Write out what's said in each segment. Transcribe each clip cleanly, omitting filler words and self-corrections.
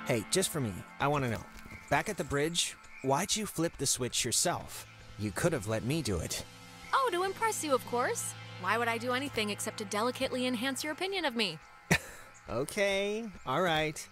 Hey, just for me, I want to know. Back at the bridge, why'd you flip the switch yourself? You could have let me do it. Oh, to impress you, of course. Why would I do anything except to delicately enhance your opinion of me? Okay, alright.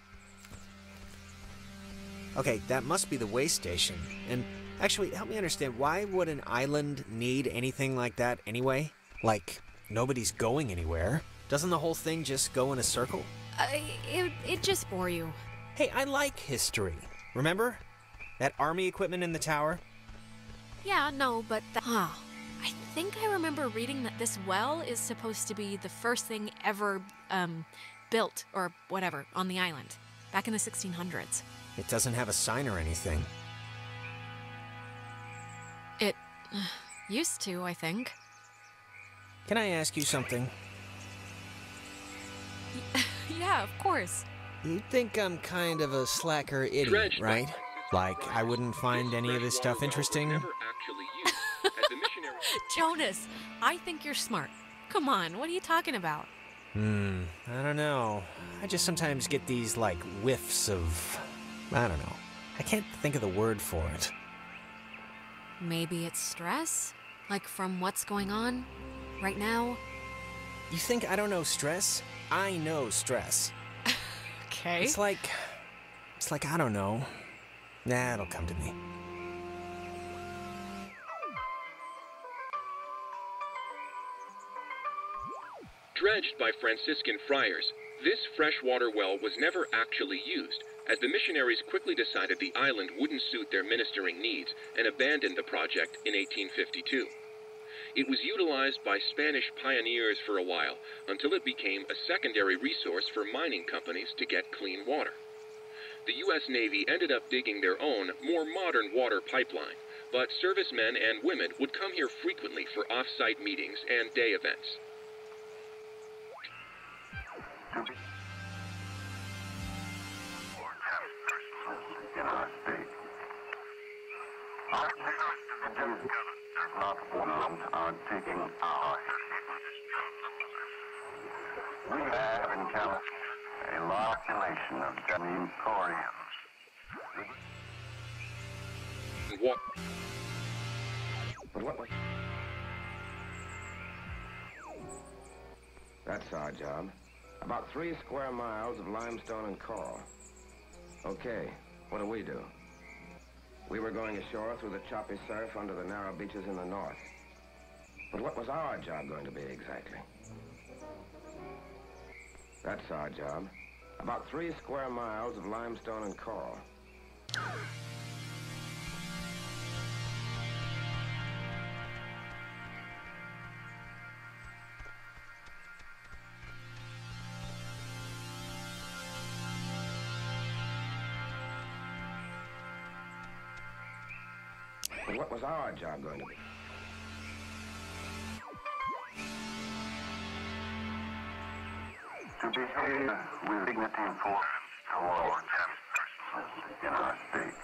Okay, that must be the way station. And actually, help me understand, why would an island need anything like that anyway? Like, nobody's going anywhere. Doesn't the whole thing just go in a circle? It just bore you. Hey, I like history. Remember? That army equipment in the tower? Yeah, no, but I think I remember reading that this well is supposed to be the first thing ever, built, or whatever, on the island. Back in the 1600s. It doesn't have a sign or anything. It used to, I think. Can I ask you something? Yeah, of course. You think I'm kind of a slacker idiot, right? Like, I wouldn't find any of this stuff interesting? Jonas, I think you're smart. Come on, what are you talking about? I don't know. I just sometimes get these, like, whiffs of... I don't know. I can't think of the word for it. Maybe it's stress? Like from what's going on right now? You think I don't know stress? I know stress. Okay. It's like, I don't know. Nah, it'll come to me. Dredged by Franciscan friars, this freshwater well was never actually used, as the missionaries quickly decided the island wouldn't suit their ministering needs and abandoned the project in 1852. It was utilized by Spanish pioneers for a while, until it became a secondary resource for mining companies to get clean water. The U.S. Navy ended up digging their own, more modern water pipeline, but servicemen and women would come here frequently for off-site meetings and day events. Are taking our we have encountered a large population of Japanese Koreans. What? But what? That's our job. About 3 square miles of limestone and coral. Okay, what do we do? We were going ashore through the choppy surf under the narrow beaches in the north. But what was our job going to be exactly? That's our job. About 3 square miles of limestone and coral. But what was our job going to be? To behave with dignity and force toward persons in our state.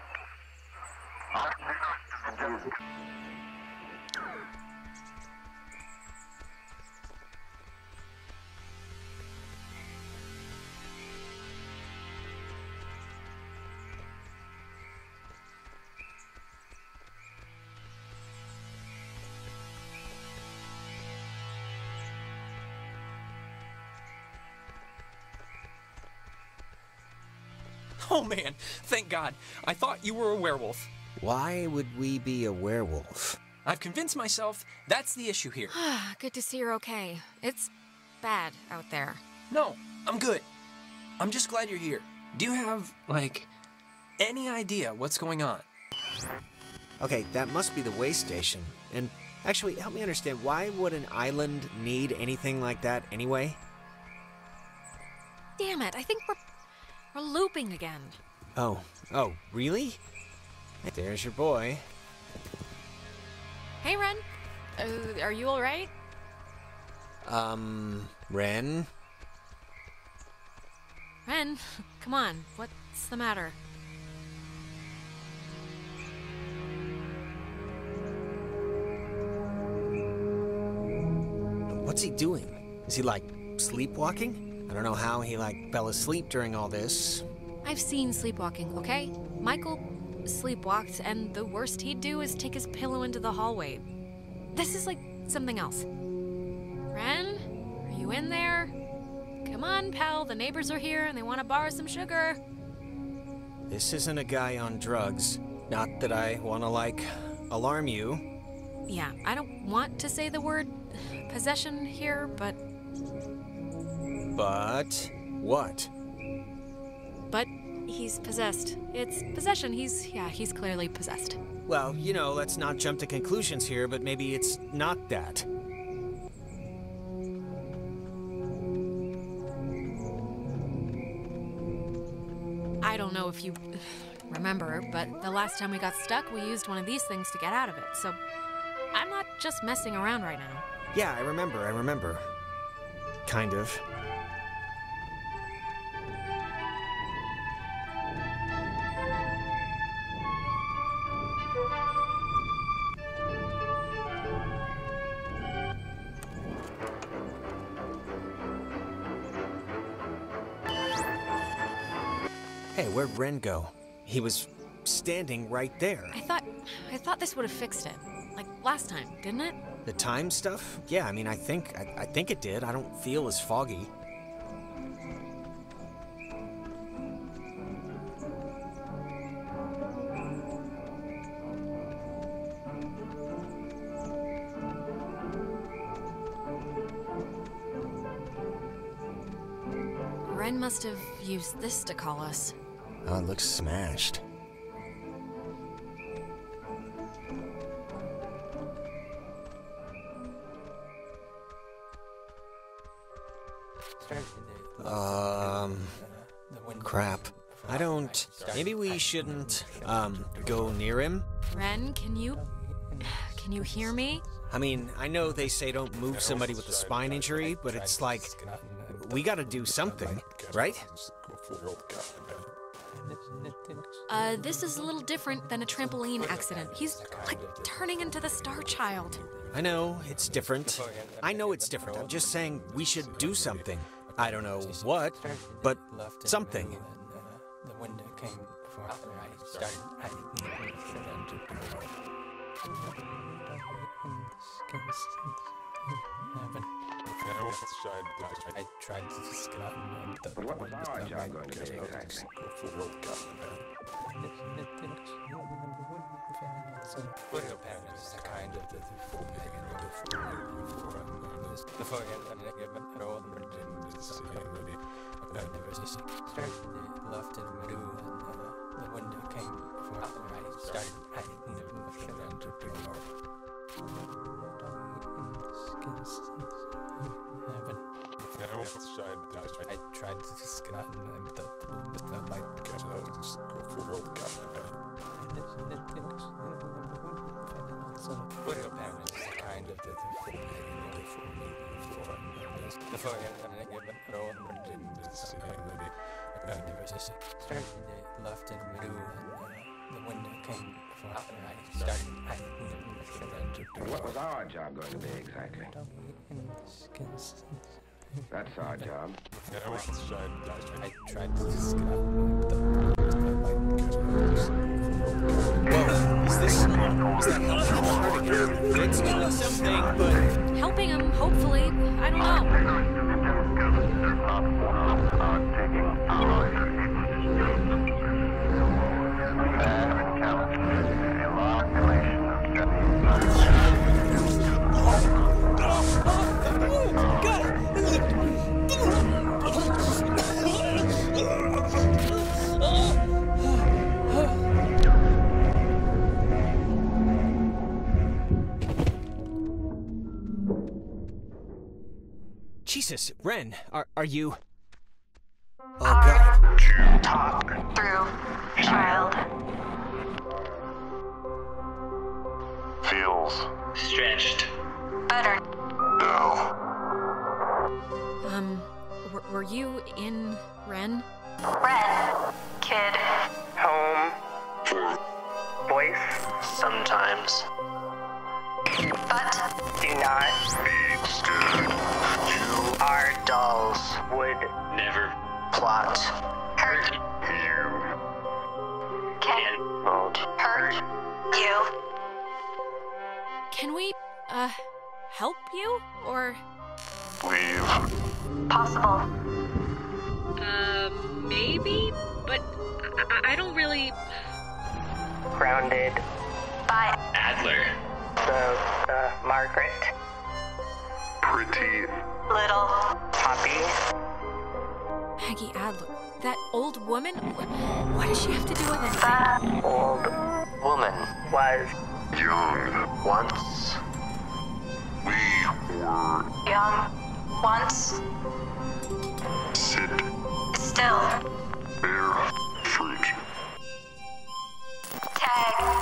Oh man, thank God. I thought you were a werewolf. Why would we be a werewolf? I've convinced myself that's the issue here. Good to see you're okay. It's bad out there. No, I'm good. I'm just glad you're here. Do you have, like, any idea what's going on? Okay, that must be the way station. And actually, help me understand, why would an island need anything like that anyway? Damn it, I think we're looping again. Oh, really? There's your boy. Hey, Ren. Are you all right? Ren? Ren, come on. What's the matter? What's he doing? Is he, like, sleepwalking? I don't know how he, like, fell asleep during all this. I've seen sleepwalking, okay? Michael sleepwalked, and the worst he'd do is take his pillow into the hallway. This is like something else. Ren, are you in there? Come on, pal, the neighbors are here and they want to borrow some sugar. This isn't a guy on drugs. Not that I want to, like, alarm you. Yeah, I don't want to say the word possession here, but... But what? But he's possessed. It's possession. He's clearly possessed. Well, you know, let's not jump to conclusions here, but maybe it's not that. I don't know if you remember, but the last time we got stuck, we used one of these things to get out of it, so I'm not just messing around right now. Yeah, I remember. Kind of. Hey, where'd Ren go? He was standing right there. I thought this would have fixed it. Like last time, didn't it? The time stuff? Yeah, I mean, I think it did. I don't feel as foggy. Ren must have used this to call us. Oh, it looks smashed. Crap. Maybe we shouldn't, go near him? Ren, can you hear me? I mean, I know they say don't move somebody with a spine injury, but it's like, we gotta do something, right? This is a little different than a trampoline accident. He's, like, turning into the Star Child. I know, it's different. I know it's different. I'm just saying we should do something. I don't know what, but something. The window came before I started. I tried to just get out and But what was our job going to be exactly? Left and blue, and the window came before I started. I tried to just get out and the light got out. Left and blue, and the window came before I started. And what was our job going to be exactly? That's our job. I tried to just get out and Whoa, is that helping the cardigan? It's doing something, but... Helping him, hopefully. I don't know. Jesus, Ren, are you... Oh, God. Talk through, child. Feels Stretched. Better. no. Were you in Ren? Ren. Kid. Home. Voice. Sometimes. But Do not. Be stood. You our dolls Would. never plot. Hurt. you Can we, help you? Or... Leave. Possible. Maybe? But I don't really... Grounded. By Adler. The Margaret. Pretty. little. Poppy. Peggy Adler. That old woman? What does she have to do with anything? The Old woman was Young. once. We were. young. Once. Sit. Still. Bear. Fruit. Tag.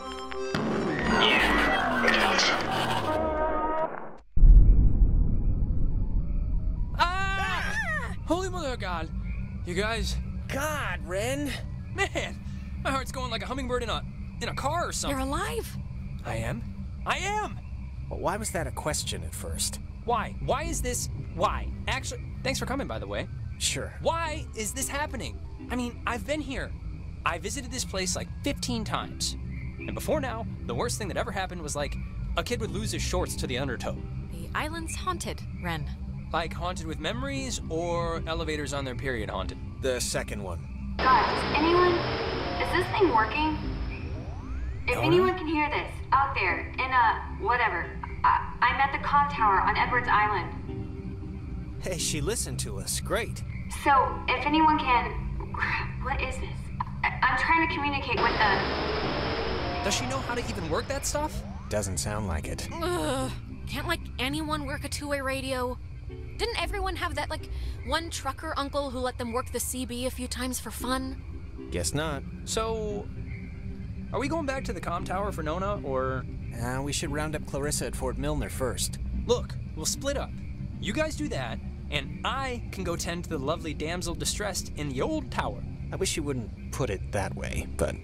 Ah! Holy mother of God. You guys, God, Ren. man, my heart's going like a hummingbird in a car or something. You're alive. I am? I am! Well, why was that a question at first? Why? Why is this? Why? Actually, thanks for coming, by the way. Sure. Why is this happening? I mean, I've been here. I visited this place like 15 times. And before now, the worst thing that ever happened was like a kid would lose his shorts to the undertow. The island's haunted, Ren. Like haunted with memories or elevators on their period haunted. The second one. Guys, is this thing working? If Nona? anyone can hear this, out there, in whatever, I'm at the comm tower on Edwards Island. Hey, she listened to us. Great. So, if anyone can, what is this? I'm trying to communicate with the... Does she know how to even work that stuff? Doesn't sound like it. Ugh. Can't, like, anyone work a two-way radio? Didn't everyone have that, like, one trucker uncle who let them work the CB a few times for fun? Guess not. So, are we going back to the comm tower for Nona, or... We should round up Clarissa at Fort Milner first. Look, we'll split up. You guys do that, and I can go tend to the lovely damsel distressed in the old tower. I wish you wouldn't put it that way, but...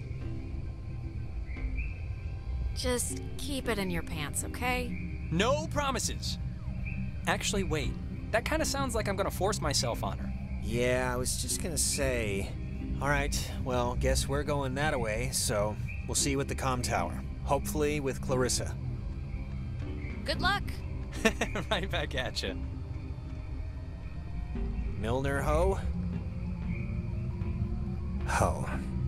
Just keep it in your pants, okay? No promises. Actually, wait. That kind of sounds like I'm gonna force myself on her. Yeah, I was just gonna say... Alright, well, guess we're going that away, so we'll see you at the comm tower. Hopefully with Clarissa. Good luck. Right back at you. Milner ho? Ho.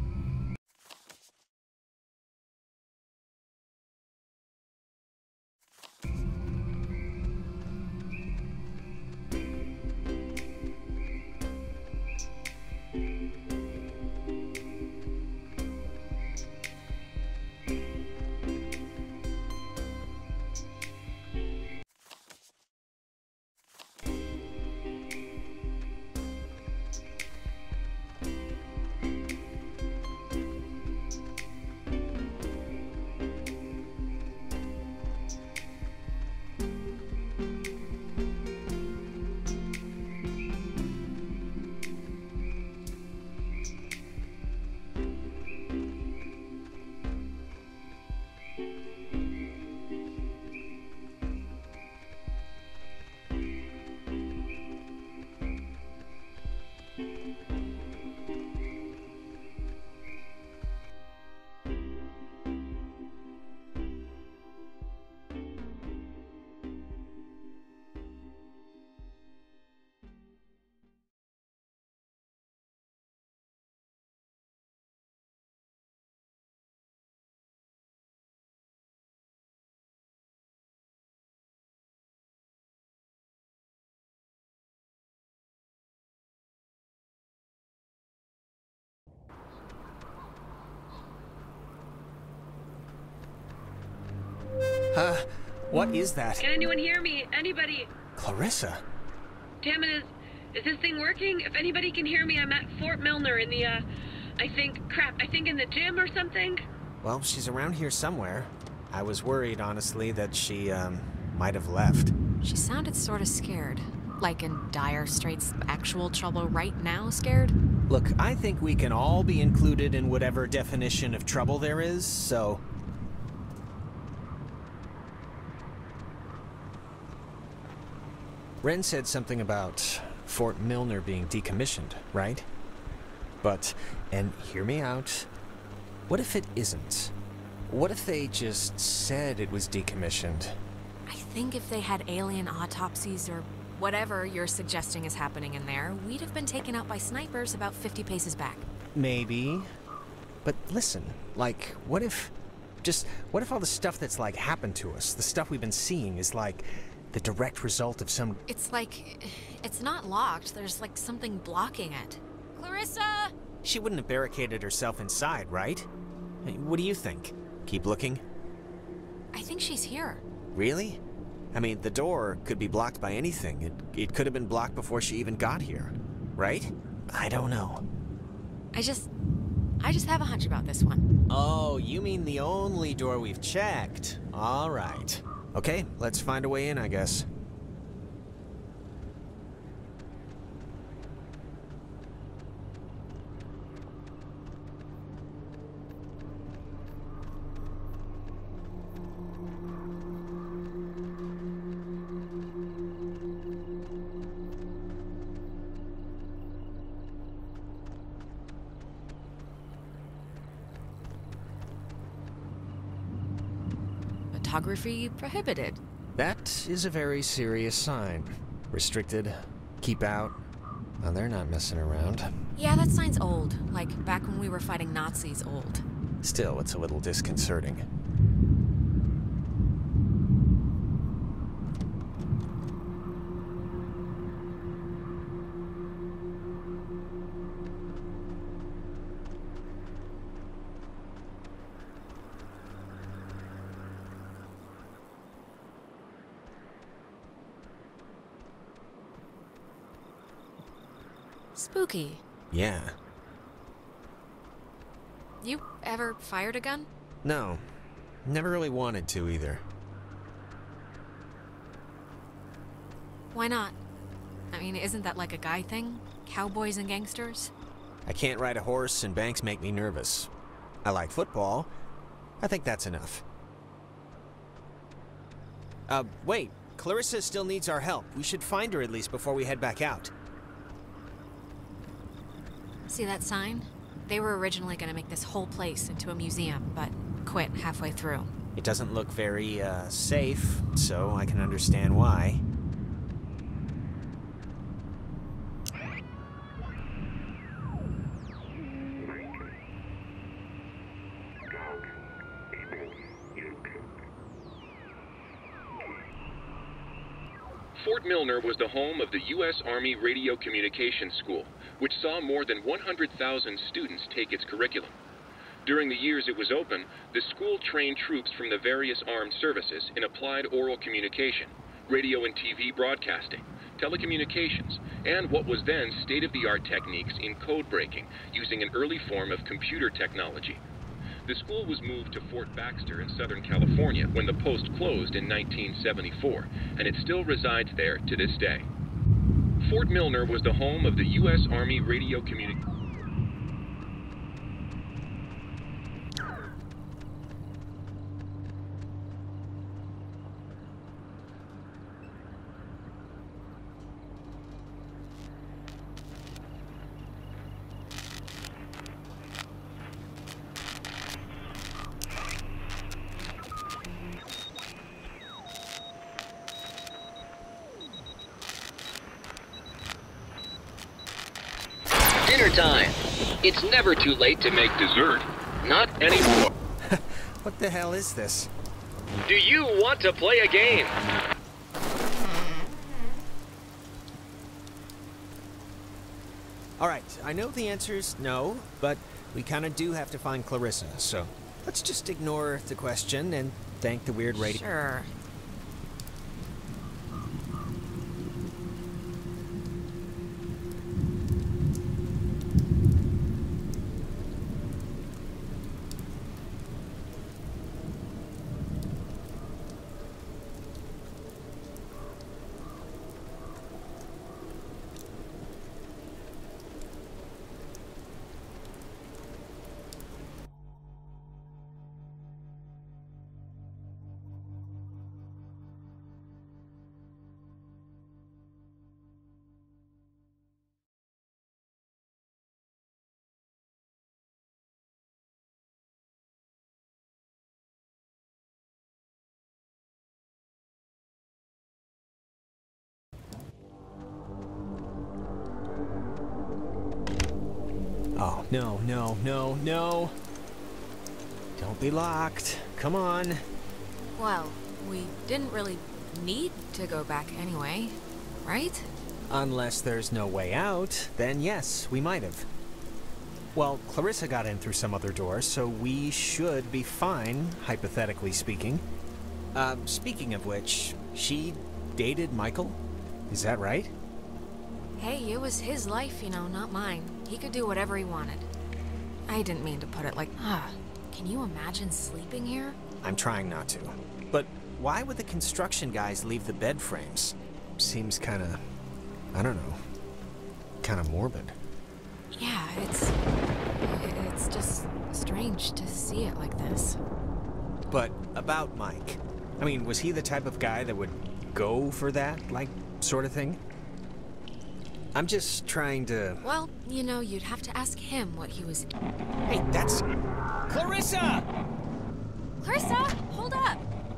What is that? Can anyone hear me? Anybody? Clarissa? Damn it, is this thing working? If anybody can hear me, I'm at Fort Milner in the, I think in the gym or something? Well, she's around here somewhere. I was worried, honestly, that she, might have left. She sounded sort of scared. Like in dire straits, actual trouble right now scared? Look, I think we can all be included in whatever definition of trouble there is, so... Ren said something about Fort Milner being decommissioned, right? But, and hear me out, what if it isn't? What if they just said it was decommissioned? I think if they had alien autopsies or whatever you're suggesting is happening in there, we'd have been taken out by snipers about 50 paces back. Maybe. But listen, like, what if all the stuff that's, like, happened to us, the stuff we've been seeing, is, like, the direct result of some... It's like, it's not locked. There's, like, something blocking it. Clarissa! She wouldn't have barricaded herself inside, right? Hey, what do you think? Keep looking? I think she's here. Really? I mean, the door could be blocked by anything. It could have been blocked before she even got here, right? I don't know. I just have a hunch about this one. Oh, you mean the only door we've checked? All right. Okay, let's find a way in, I guess. Photography prohibited. That is a very serious sign. Restricted, keep out. Well, they're not messing around. Yeah, that sign's old. Like, back when we were fighting Nazis old. Still, it's a little disconcerting. Spooky. Yeah. You ever fired a gun? No. Never really wanted to either. Why not? I mean, isn't that like a guy thing? Cowboys and gangsters? I can't ride a horse and banks make me nervous. I like football. I think that's enough. Wait. Clarissa still needs our help. We should find her at least before we head back out. See that sign? They were originally going to make this whole place into a museum, but quit halfway through. It doesn't look very, safe, so I can understand why. Fort Milner was the home of the U.S. Army Radio Communications School, which saw more than 100,000 students take its curriculum. During the years it was open, the school trained troops from the various armed services in applied oral communication, radio and TV broadcasting, telecommunications, and what was then state-of-the-art techniques in code breaking using an early form of computer technology. The school was moved to Fort Baxter in Southern California when the post closed in 1974, and it still resides there to this day. Fort Milner was the home of the U.S. Army Radio Communications. Dinner time. It's never too late to make dessert. Not anymore. What the hell is this? Do you want to play a game? Alright, I know the answer's no, but we kinda do have to find Clarissa, so let's just ignore the question and thank the weird radio. Sure. Oh, no, no, no, no. Don't be locked. Come on. Well, we didn't really need to go back anyway, right? Unless there's no way out, then yes, we might have. Well, Clarissa got in through some other door, so we should be fine, hypothetically speaking. Speaking of which, she dated Michael? Is that right? Hey, it was his life, you know, not mine. He could do whatever he wanted. I didn't mean to put it like, can you imagine sleeping here? I'm trying not to. But why would the construction guys leave the bed frames? Seems kinda, I don't know, kinda morbid. Yeah, it's just strange to see it like this. But about Mike, I mean, was he the type of guy that would go for that, like, sort of thing? I'm just trying to... Well, you know, you'd have to ask him what he was... Hey, that's... Clarissa! Clarissa, hold up!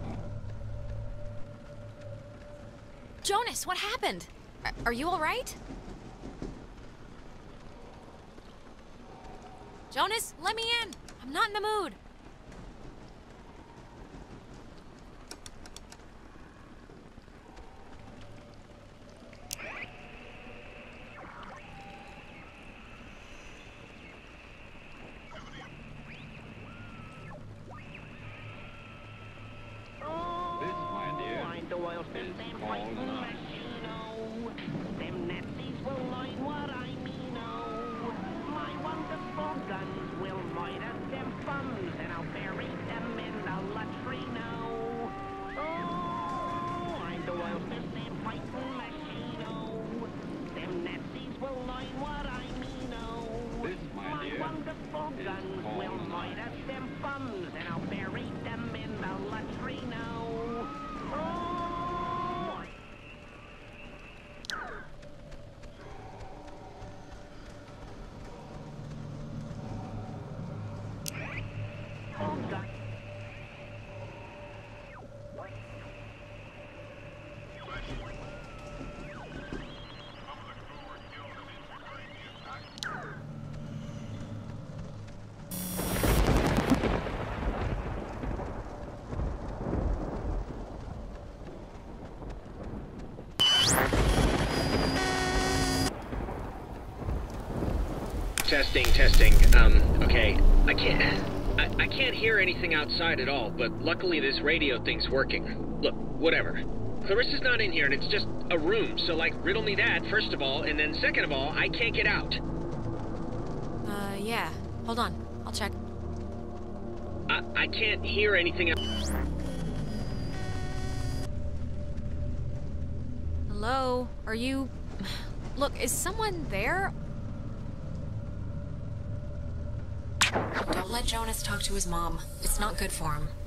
Jonas, what happened? Are you all right? Jonas, let me in! I'm not in the mood! Testing. Okay. I can't hear anything outside at all, but luckily this radio thing's working. Look, whatever. Clarissa's not in here, and it's just a room, so, like, riddle me that, first of all, and then second of all, I can't get out. Yeah. Hold on. I'll check. I can't hear anything else. Hello? Are you... Look, is someone there? Don't let Jonas talk to his mom. It's not good for him.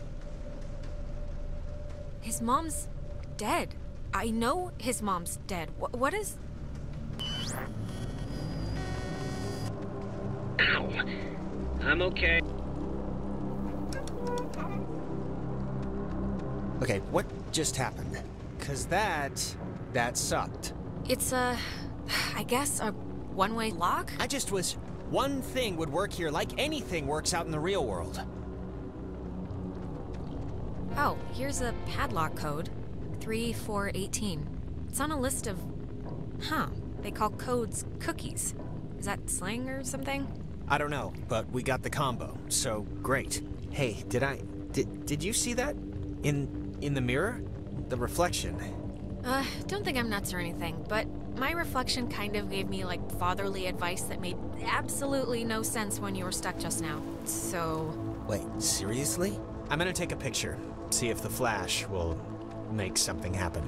His mom's dead. I know his mom's dead. What is... Ow. I'm okay. Okay, what just happened? 'Cause that sucked. It's I guess a one-way lock? I just was... One thing would work here like anything works out in the real world. Oh, here's a padlock code. 3418. It's on a list of... Huh. They call codes cookies. Is that slang or something? I don't know, but we got the combo, so great. Hey, did you see that? In the mirror? The reflection. Don't think I'm nuts or anything, but my reflection kind of gave me, like, fatherly advice that made absolutely no sense when you were stuck just now. So... Wait, seriously? I'm gonna take a picture, see if the flash will make something happen.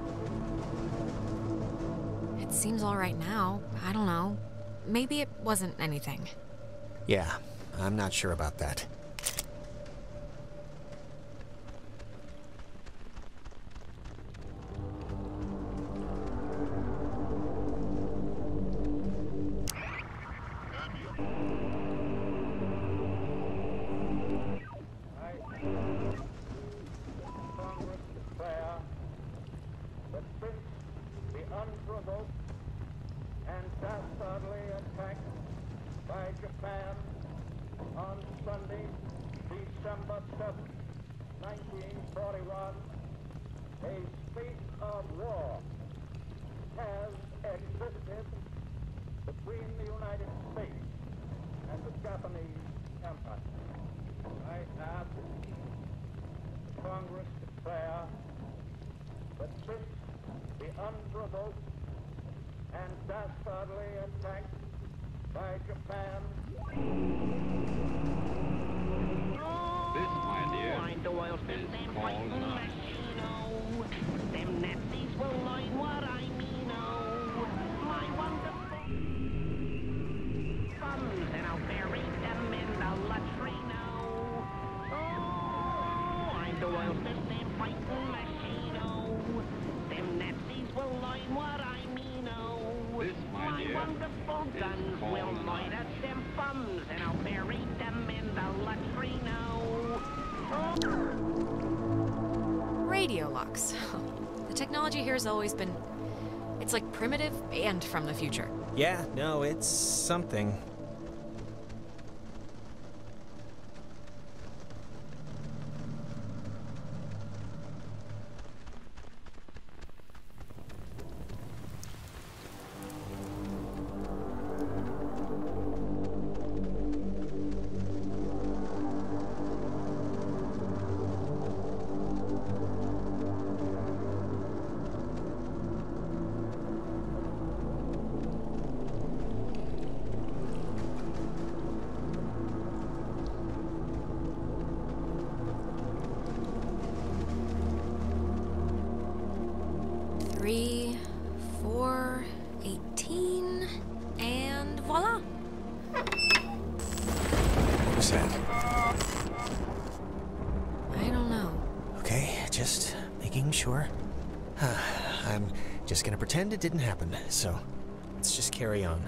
It seems all right now. I don't know. Maybe it wasn't anything. Yeah, I'm not sure about that. 1941, a state of war has existed between the United States and the Japanese Empire. I ask the Congress declare that since the unprovoked and dastardly attack by Japan. This, my dear, is called an eye. Them Nazis will learn what I mean, oh. My wonderful thumbs, and I'll bury them in the latrino. Oh, I'm the world's best fighting machine, oh. Them Nazis will learn what I mean, oh. This, my dear, wonderful guns will murder them thumbs, and I'll bury them in the latrino. Radio locks. The technology here has always been... It's like primitive and from the future. Yeah, no, it's something. Three, 4, 18, and voila! What was that? I don't know. Okay, just making sure. I'm just gonna pretend it didn't happen, so let's just carry on.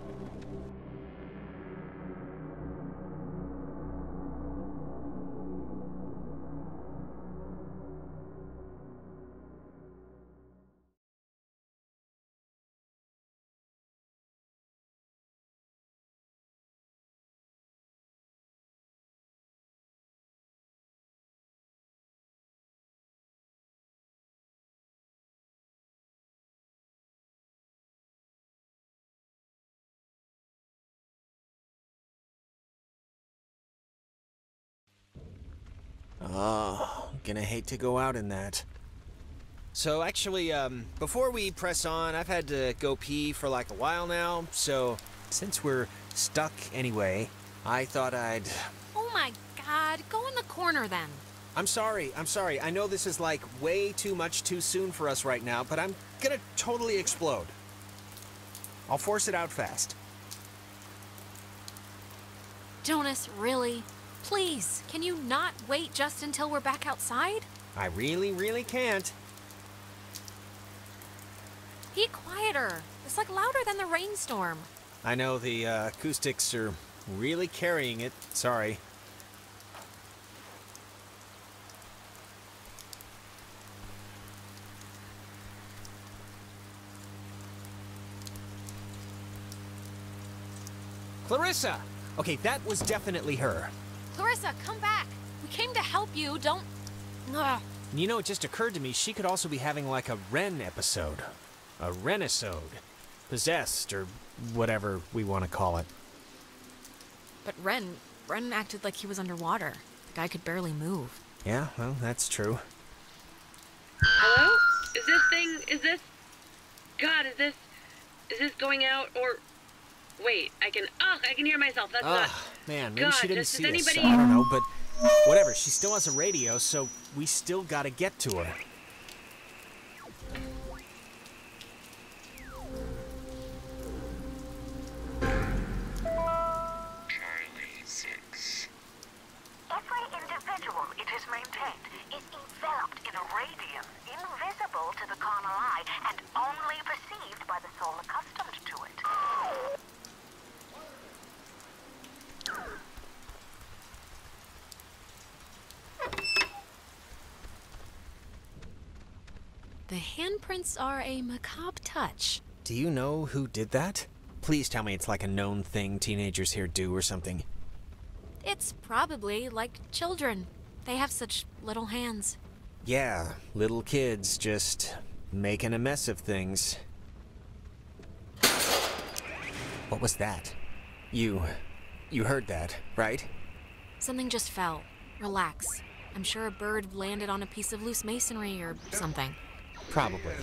Oh, gonna hate to go out in that. So actually, before we press on, I've had to go pee for like a while now, so since we're stuck anyway, I thought I'd... Oh my god, go in the corner then. I'm sorry. I know this is like way too much too soon for us right now, but I'm gonna totally explode. I'll force it out fast. Jonas, really? Please, can you not wait just until we're back outside? I really can't. Be quieter. It's like louder than the rainstorm. I know the acoustics are really carrying it. Sorry. Clarissa! Okay, that was definitely her. Clarissa, come back. We came to help you, don't... Ugh. You know, it just occurred to me she could also be having like a Ren episode. A Renisode. Possessed, or whatever we want to call it. But Ren acted like he was underwater. The guy could barely move. Yeah, well, that's true. Hello? Is this going out, or... Wait, I can hear myself, that's not... Man, maybe God, she didn't does see anybody... us. I don't know, but whatever, she still has a radio, so we still gotta get to her. Charlie 6. Every individual it is maintained is enveloped in a radium invisible to the carnal eye and only perceived by the soul accustomed to it. The handprints are a macabre touch. Do you know who did that? Please tell me it's like a known thing teenagers here do or something. It's probably like children. They have such little hands. Yeah, little kids just making a mess of things. What was that? You heard that, right? Something just fell. Relax. I'm sure a bird landed on a piece of loose masonry or something. Probably.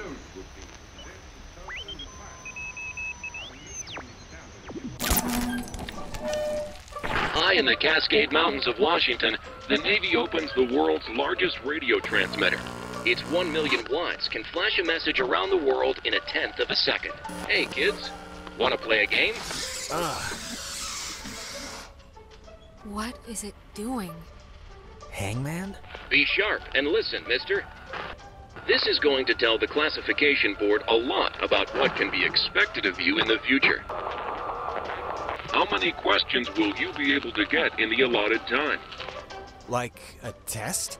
High in the Cascade Mountains of Washington, the Navy opens the world's largest radio transmitter. Its 1 million watts can flash a message around the world in 1/10 of a second. Hey kids, wanna play a game? What is it doing? Hangman? Be sharp and listen, mister. This is going to tell the classification board a lot about what can be expected of you in the future. How many questions will you be able to get in the allotted time? Like a test?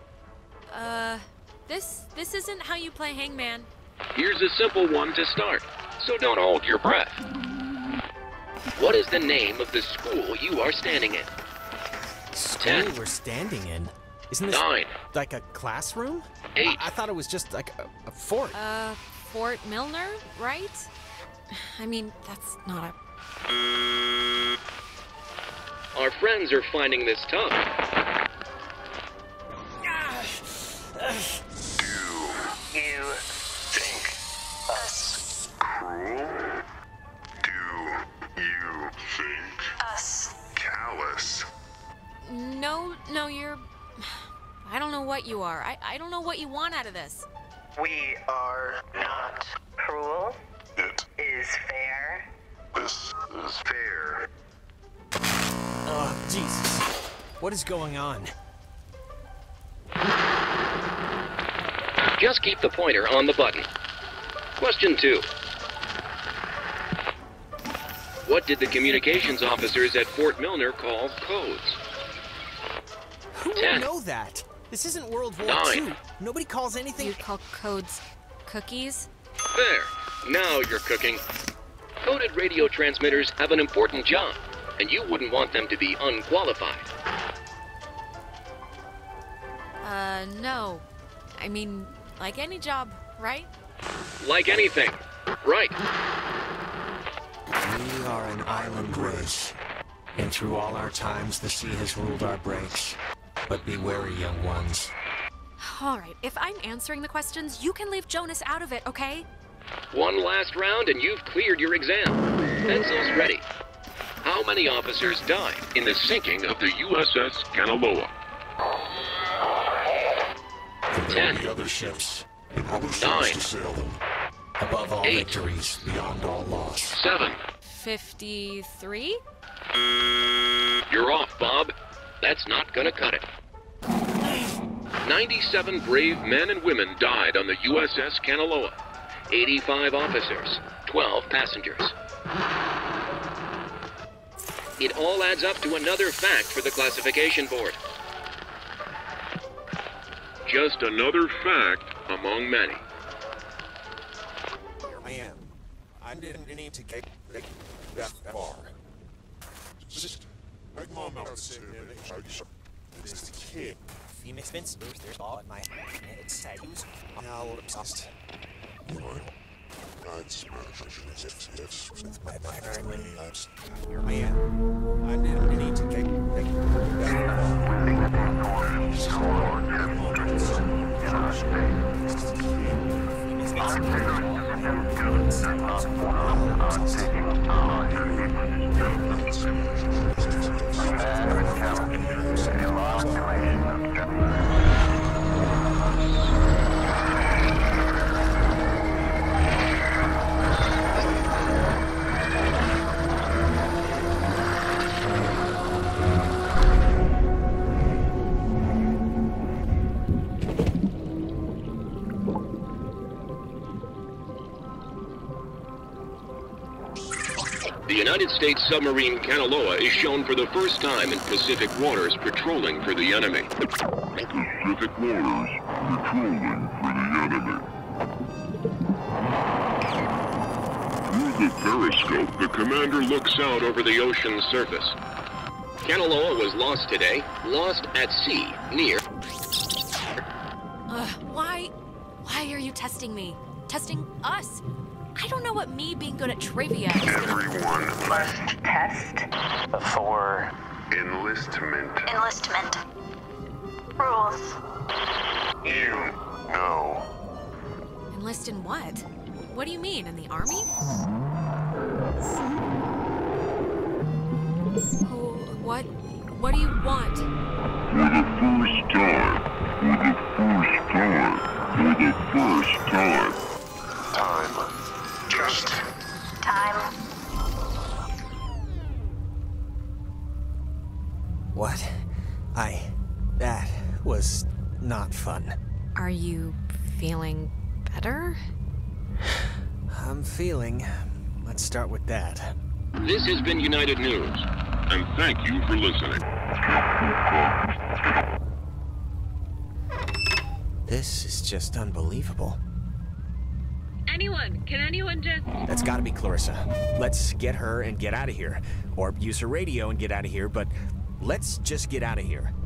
This isn't how you play Hangman. Here's a simple one to start, so don't hold your breath. What is the name of the school you are standing in? School we're standing in? Isn't this 9. like a classroom? 8. I thought it was just like a fort. Fort Milner, right? I mean, that's not a... Our friends are finding this tough. Do you think us cruel? Do you think Us. callous? No, you're... I don't know what you are. I don't know what you want out of this. We are not cruel. It is fair. This is fair. Oh, Jesus. What is going on? Just keep the pointer on the button. Question 2. What did the communications officers at Fort Milner call codes? Who would know that? This isn't World War 9. II. Nobody calls anything... You call codes cookies? There. Now you're cooking. Coded radio transmitters have an important job, and you wouldn't want them to be unqualified. No. I mean, like any job, right? Like anything. Right. We are an island race, and through all our times the sea has ruled our breaks. But be wary, young ones. All right, if I'm answering the questions, you can leave Jonas out of it, okay? One last round and you've cleared your exam. Pencils ready. How many officers died in the sinking of the USS Kanaloa? 10. The other ships. 9. To sail them. Above all 8. victories, beyond all loss. 7. 53? You're off, Bob. That's not gonna cut it. 97 brave men and women died on the USS Kanaloa. 85 officers, 12 passengers. It all adds up to another fact for the classification board. Just another fact among many. Here I am. I didn't need to get that far. Just my mom out saying this kid. Phoenix Vince, there's all in my head. Who's now obsessed? I'd smash this with my hands. Here I am. I didn't need to get The United States submarine Kanaloa is shown for the first time in Pacific waters patrolling for the enemy. Pacific waters patrolling for the enemy. Through the periscope, the commander looks out over the ocean's surface. Kanaloa was lost today, lost at sea, near... testing me? Testing us? I don't know what me being good at trivia is gonna... Everyone must Test. For enlistment. Enlistment. Rules. You know. Enlist in what? What do you mean, in the army? What do you want? For the first time. Time. Just Time. What? That was not fun. Are you feeling better? I'm feeling. Let's start with that. This has been United News, and thank you for listening. This is just unbelievable. Can anyone just... That's gotta be Clarissa. Let's get her and get out of here. Or use her radio and get out of here, but let's just get out of here.